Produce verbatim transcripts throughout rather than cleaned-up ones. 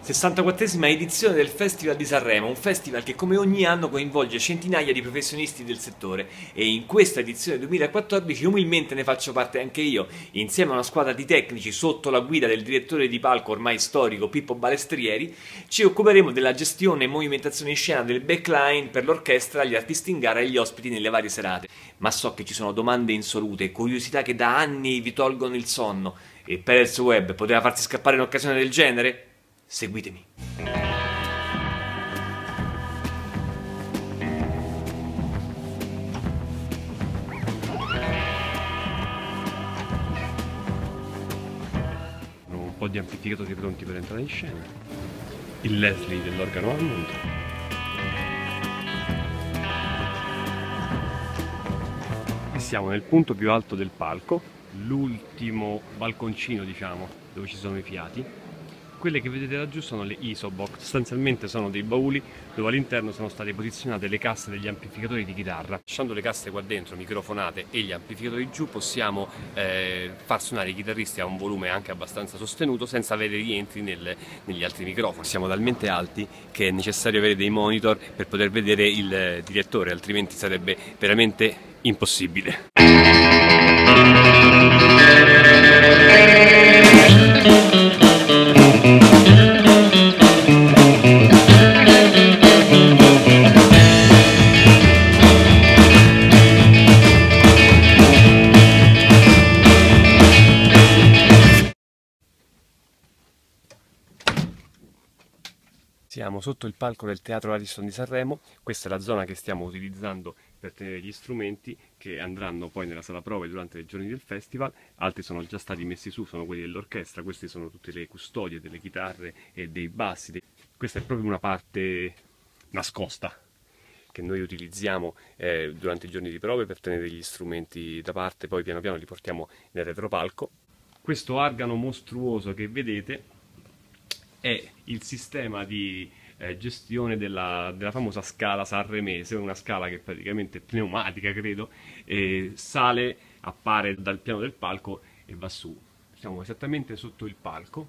sessantaquattresima edizione del Festival di Sanremo, un festival che come ogni anno coinvolge centinaia di professionisti del settore, e in questa edizione duemilaquattordici umilmente ne faccio parte anche io, insieme a una squadra di tecnici sotto la guida del direttore di palco ormai storico Pippo Balestrieri. Ci occuperemo della gestione e movimentazione in scena del backline per l'orchestra, gli artisti in gara e gli ospiti nelle varie serate. Ma so che ci sono domande insolute, curiosità che da anni vi tolgono il sonno, e Perez Web poteva farsi scappare un'occasione del genere? Seguitemi. Un po' di amplificatori pronti per entrare in scena. Il Leslie dell'organo Hammond. E siamo nel punto più alto del palco, l'ultimo balconcino, diciamo, dove ci sono i fiati. Quelle che vedete laggiù sono le Isobox, sostanzialmente sono dei bauli dove all'interno sono state posizionate le casse degli amplificatori di chitarra. Lasciando le casse qua dentro, microfonate, e gli amplificatori giù, possiamo eh, far suonare i chitarristi a un volume anche abbastanza sostenuto senza avere rientri nel, negli altri microfoni. Siamo talmente alti che è necessario avere dei monitor per poter vedere il direttore, altrimenti sarebbe veramente impossibile. Siamo sotto il palco del Teatro Ariston di Sanremo. Questa è la zona che stiamo utilizzando per tenere gli strumenti che andranno poi nella sala prove durante i giorni del festival. Altri sono già stati messi su, sono quelli dell'orchestra. Queste sono tutte le custodie delle chitarre e dei bassi. Questa è proprio una parte nascosta che noi utilizziamo eh, durante i giorni di prove per tenere gli strumenti da parte, poi piano piano li portiamo nel retropalco. Questo organo mostruoso che vedete è il sistema di eh, gestione della, della famosa scala sanremese, una scala che è praticamente pneumatica, credo, e sale, appare dal piano del palco e va su. Siamo esattamente sotto il palco.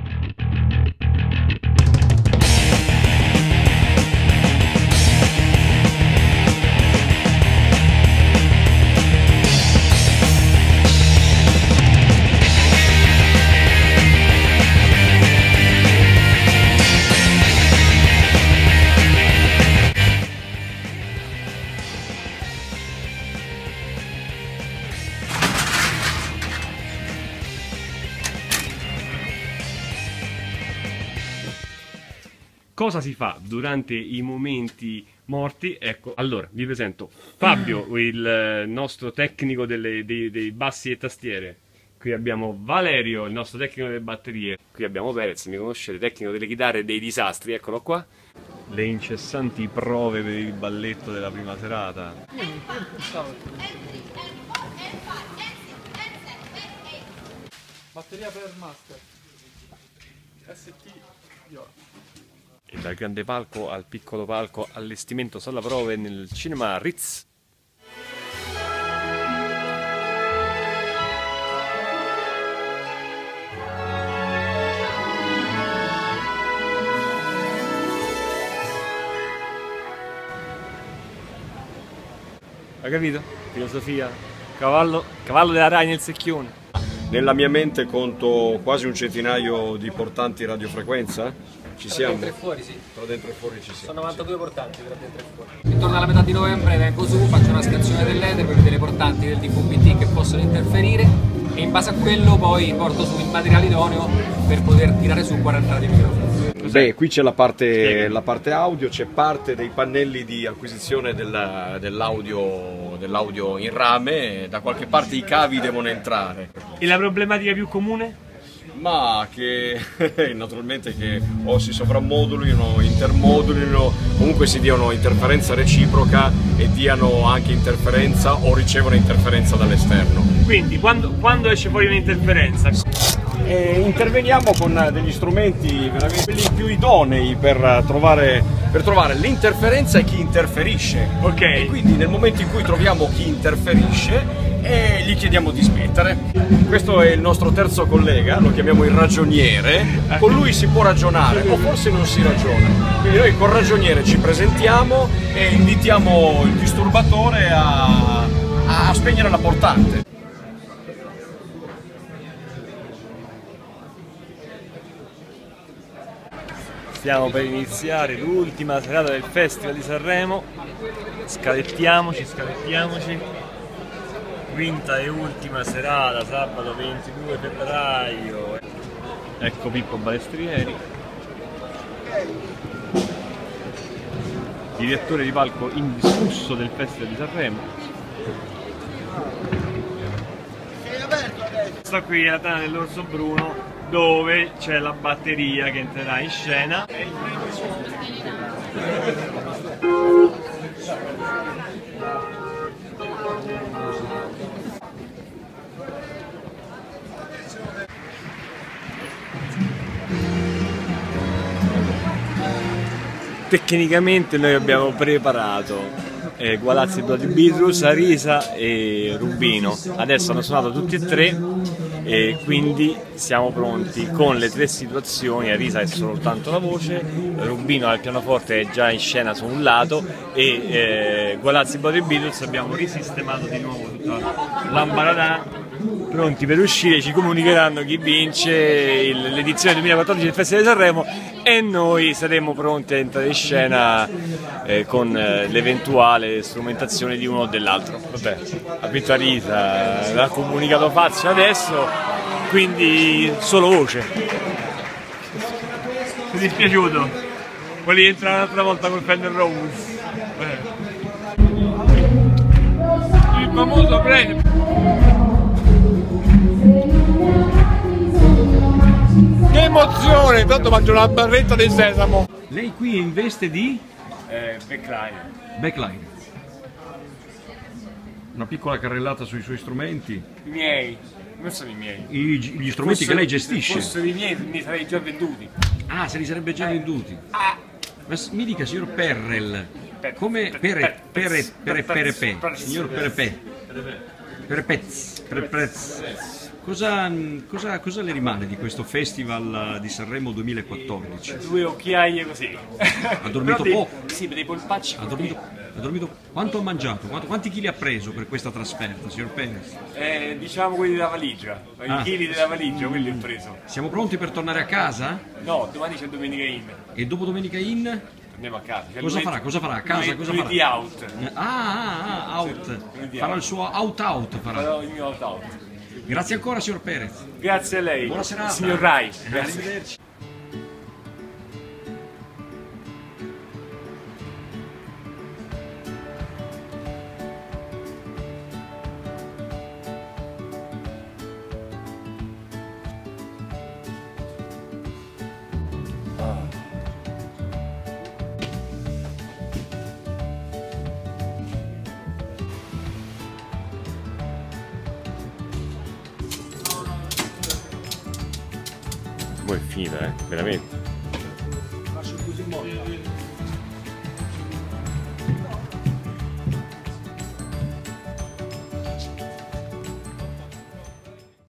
Cosa si fa durante i momenti morti? Ecco, allora vi presento Fabio, il nostro tecnico delle, dei, dei bassi e tastiere. Qui abbiamo Valerio, il nostro tecnico delle batterie. Qui abbiamo Perez, mi conoscete, tecnico delle chitarre e dei disastri, eccolo qua. Le incessanti prove per il balletto della prima serata. Batteria per master S T io. E dal grande palco al piccolo palco, allestimento sala prove nel cinema Ritz. Hai capito? Filosofia. Cavallo, cavallo della Rai nel secchione. Nella mia mente conto quasi un centinaio di portanti radiofrequenza. Ci tra siamo? dentro e fuori, sì. Tra dentro e fuori ci siamo. Sono novantadue portanti tra dentro e fuori. Intorno alla metà di novembre vengo su, faccio una scansione dell'etere per vedere i portanti del D V B T che possono interferire, e in base a quello poi porto su il materiale idoneo per poter tirare su quaranta di microfono. Beh, qui c'è la parte, la parte audio, c'è parte dei pannelli di acquisizione dell'audio dell'audio in rame, da qualche parte i cavi devono entrare. E la problematica più comune? Ma che naturalmente che o si sovrammodulino, intermodulino, comunque si diano interferenza reciproca e diano anche interferenza o ricevono interferenza dall'esterno. Quindi quando, quando esce fuori un'interferenza? E interveniamo con degli strumenti veramente quelli più idonei per trovare, per trovare l'interferenza e chi interferisce. Ok. E quindi nel momento in cui troviamo chi interferisce, e gli chiediamo di smettere. Questo è il nostro terzo collega, lo chiamiamo il ragioniere. Con lui si può ragionare o forse non si ragiona. Quindi noi col ragioniere ci presentiamo e invitiamo il disturbatore a, a spegnere la portante. Stiamo per iniziare l'ultima serata del Festival di Sanremo, scalettiamoci, scalettiamoci, quinta e ultima serata, sabato ventidue febbraio, ecco Pippo Balestrieri, direttore di palco indiscusso del Festival di Sanremo. Sto qui alla Tana dell'Orso Bruno, dove c'è la batteria che entrerà in scena. Tecnicamente noi abbiamo preparato eh, Gualazzi, Bloody Beetroots, Arisa e Rubino. Adesso hanno suonato tutti e tre e quindi siamo pronti con le tre situazioni. Arisa è soltanto la voce, Rubino al pianoforte è già in scena su un lato e eh, Gualazzi, Bloody Beetroots abbiamo risistemato di nuovo tutta l'ambaradà, pronti per uscire. Ci comunicheranno chi vince l'edizione duemilaquattordici del Festival di Sanremo e noi saremo pronti a entrare in scena eh, con eh, l'eventuale strumentazione di uno o dell'altro. Vabbè, ha vinto Arisa, l'ha comunicato Fazio adesso, quindi solo voce. Mi è dispiaciuto, volevi entrare un'altra volta col Fender Rose. Il famoso premio. Che emozione! Intanto mangio una barretta di sesamo. Lei qui è in veste di? Eh, backline. Backline. Una piccola carrellata sui suoi strumenti. I miei, non sono i miei. I, gli strumenti Fossero, che lei gestisce. Se fossero i miei, mi sarei già venduti. Ah, se li sarebbe già venduti. Ah. Ma mi dica, signor Perrel, Per- come per- Pere, per- Pere, Pere, per- Pere, per- Pe, signor Perepe, Perepez, Perepez, cosa, cosa, cosa le rimane di questo Festival di Sanremo duemilaquattordici? Due occhiaie così. Ha dormito Però dei- poco? Sì, dei polpacci. Ha dormito, ha dormito, quanto ha mangiato? Quanto, quanti chili ha preso per questa trasferta, signor Perez? Eh, diciamo quelli della valigia. I Ah. chili della valigia, quelli ho preso. Siamo pronti per tornare a casa? No, domani c'è Domenica In. E dopo Domenica In? Andiamo a casa. C'è Cosa lunedì- farà? Cosa farà? A casa lunedì- cosa lunedì farà? out. Ah, ah, ah, out. lunedì Farà out. il suo out-out, farà. Farò il mio out out. Grazie ancora, signor Perez. Grazie a lei. Buona serata. Signor Rai. Grazie. Arrivederci. Mo' è finita, eh, veramente. Faccio così